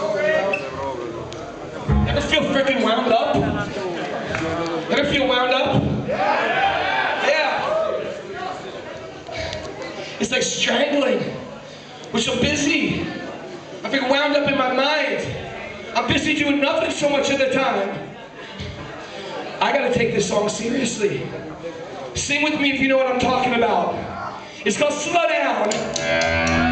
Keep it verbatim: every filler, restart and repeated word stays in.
Ever feel freaking wound up? Ever feel wound up? Yeah. It's like strangling. We're so busy. I feel wound up in my mind. I'm busy doing nothing so much of the time. I gotta take this song seriously. Sing with me if you know what I'm talking about. It's called Slow Down.